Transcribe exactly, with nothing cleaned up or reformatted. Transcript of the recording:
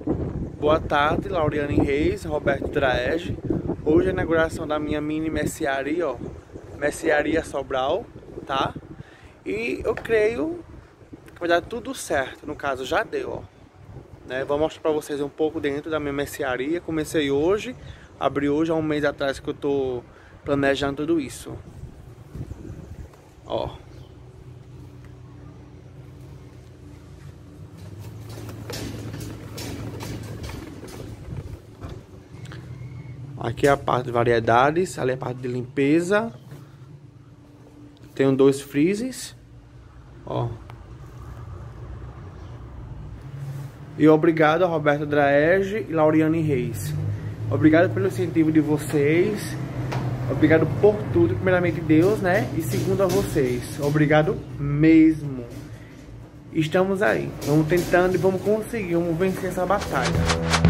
Boa tarde, Lauriane Reis, Roberto Draege. Hoje é a inauguração da minha mini mercearia, ó. Mercearia Sobral, tá? E eu creio que vai dar tudo certo. No caso, já deu, ó. Né? Vou mostrar pra vocês um pouco dentro da minha mercearia. Comecei hoje, abri hoje há um mês atrás que eu tô planejando tudo isso. Ó. Aqui é a parte de variedades, ali é a parte de limpeza. Tenho dois freezers, ó. E obrigado a Roberto Draege e Lauriane Reis. Obrigado pelo incentivo de vocês. Obrigado por tudo, primeiramente Deus, né? E segundo a vocês. Obrigado mesmo. Estamos aí. Vamos tentando e vamos conseguir. Vamos vencer essa batalha.